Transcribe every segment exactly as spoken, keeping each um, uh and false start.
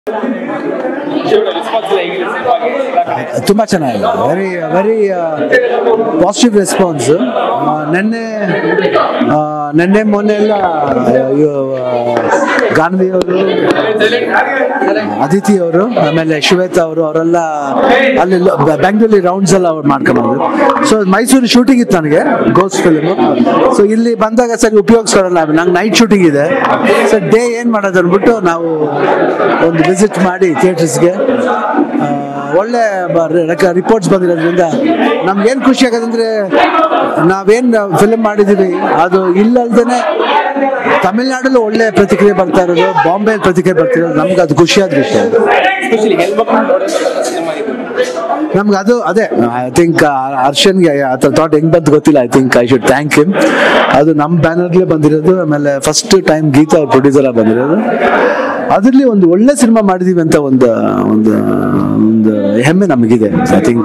ತುಂಬ ಚೆನ್ನಾಗಿದೆ. Very very positive response. ನೆನ್ನೆ ನೆನ್ನೆ ಮೊನ್ನೆ ಎಲ್ಲ ಗಾನ್ವಿ ಅವರು, ಅದಿತಿ ಅವರು, ಆಮೇಲೆ ಶ್ವೇತಾ ಅವರು ಅವರೆಲ್ಲ ಅಲ್ಲಿ ಬೆಂಗಳೂರಲ್ಲಿ ರೌಂಡ್ಸ್ ಎಲ್ಲ ಅವ್ರು ಮಾಡ್ಕೊಂಡ್ಬಂದ್ರು. ಸೊ ಮೈಸೂರು ಶೂಟಿಂಗ್ ಇತ್ತು ನನಗೆ ಗೋಸ್ಟ್ ಫಿಲ್ಮು. ಸೊ ಇಲ್ಲಿ ಬಂದಾಗ ಸರಿ ಉಪಯೋಗಿಸ್ಕೊಳ್ಳಲ್ಲ, ನಂಗೆ ನೈಟ್ ಶೂಟಿಂಗ್ ಇದೆ. ಸೊ ಡೇ ಏನು ಮಾಡೋದು ಅಂದ್ಬಿಟ್ಟು ನಾವು ಒಂದು ವಿಸಿಟ್ ಮಾಡಿ ಥಿಯೇಟರ್ಸ್ಗೆ ಒಳ್ಳೆ ರಿಪೋರ್ಟ್ಸ್ ಬಂದಿರೋದ್ರಿಂದ ನಮ್ಗೇನು ಖುಷಿ ಆಗೋದಂದ್ರೆ ನಾವೇನು ಫಿಲ್ಮ್ ಮಾಡಿದ್ದೀವಿ ಅದು ಇಲ್ಲಲ್ದೇ ತಮಿಳ್ನಾಡಲ್ಲೂ ಒಳ್ಳೆ ಪ್ರತಿಕ್ರಿಯೆ ಬರ್ತಾ ಇರೋದು, ಬಾಂಬೆ ಪ್ರತಿಕ್ರಿಯೆ ಬರ್ತಿರೋದು, ನಮ್ಗೆ ಅದು ಖುಷಿ ಆದ ವಿಷಯ. ನಮ್ಗೆ ಅದು ಅದೇ ಐ ಥಿಂಕ್ ಹರ್ಷನ್ಗೆ ಆ ಥಾಟ್ ಹೆಂಗ್ ಬಂತು ಗೊತ್ತಿಲ್ಲ. I think I should thank him. ಅದು ನಮ್ಮ ಬ್ಯಾನರ್ಲೇ ಬಂದಿರೋದು. ಆಮೇಲೆ ಫಸ್ಟ್ ಟೈಮ್ ಗೀತಾ ಅವ್ರ ಪ್ರೊಡ್ಯೂಸರ್ ಆಗಿ ಬಂದಿರೋದು. ಅದರಲ್ಲಿ ಒಂದು ಒಳ್ಳೆ ಸಿನಿಮಾ ಮಾಡಿದೀವಿ ಅಂತ ಒಂದು ಒಂದು ಒಂದು ಹೆಮ್ಮೆ ನಮಗಿದೆ. ಐ ಥಿಂಕ್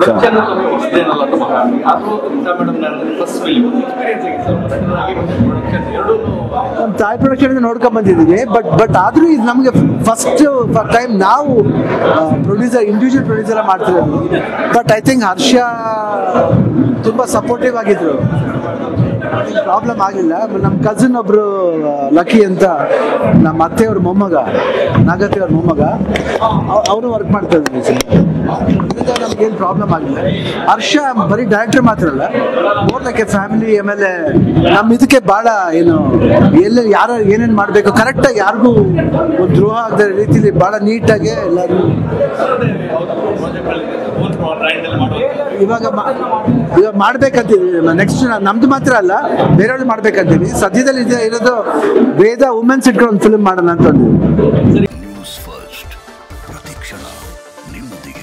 ತಾಯಿ ಪ್ರೊಡಕ್ಷನ್ ನೋಡ್ಕೊಂಡ್ ಬಂದಿದ್ದೀವಿ. ಬಟ್ ಬಟ್ ಆದ್ರೂ ಇದು ನಮಗೆ ಫಸ್ಟ್ ಟೈಮ್ ನಾವು ಪ್ರೊಡ್ಯೂಸರ್ ಇಂಡಿವಿಜುವಲ್ ಪ್ರೊಡ್ಯೂಸರ್ ಮಾಡ್ತಿರೋದು. ಬಟ್ ಐ ಥಿಂಕ್ ಹರ್ಷ ತುಂಬಾ ಸಪೋರ್ಟಿವ್ ಆಗಿದ್ರು, ಪ್ರಾಬ್ಲಮ್ ಆಗಲಿಲ್ಲ. ನಮ್ಮ ಕಸಿನ್ ಒಬ್ರು ಲಕ್ಕಿ ಅಂತ, ನಮ್ಮ ಅತ್ತೆಯವ್ರ ಮೊಮ್ಮಗ, ನಾಗತ್ತೆಯವ್ರ ಮೊಮ್ಮಗ, ಅವರು ವರ್ಕ್ ಮಾಡ್ತಾ ಇದ್ರು ಇದರಿಂದ ನಮ್ಗೇನು ಪ್ರಾಬ್ಲಮ್ ಆಗಿಲ್ಲ. ಹರ್ಷ ಬರೀ ಡೈರೆಕ್ಟರ್ ಮಾತ್ರ ಅಲ್ಲ, ಮೋರ್ ಲೈಕ್ ಎ ಫ್ಯಾಮಿಲಿ. ಆಮೇಲೆ ನಮ್ಮ ಇದಕ್ಕೆ ಭಾಳ ಏನು ಎಲ್ಲ ಯಾರು ಏನೇನು ಮಾಡಬೇಕು ಕರೆಕ್ಟಾಗಿ, ಯಾರಿಗೂ ಒಂದು ದ್ರೋಹ ಆಗದ ರೀತಿಲಿ ಭಾಳ ನೀಟಾಗಿ ಎಲ್ಲರೂ ಇವಾಗ ಇವಾಗ ಮಾಡ್ಬೇಕಂತೀವಿ. ನೆಕ್ಸ್ಟ್ ನಮ್ದು ಮಾತ್ರ ಅಲ್ಲ, ಬೇರೆಯವ್ರು ಮಾಡ್ಬೇಕಂತೀವಿ. ಸದ್ಯದಲ್ಲಿ ಇದೆ ಇರೋದು ವೇದ ವುಮೆನ್ಸ್ ಇಟ್ಕೊಂಡು ಒಂದು ಫಿಲ್ಮ್ ಮಾಡೋಣ ಅಂತ. ನ್ಯೂಸ್ ಫಸ್ಟ್ ಪ್ರತಿಕ್ಷಣ ನಿಮ್ಮೊಂದಿಗೆ.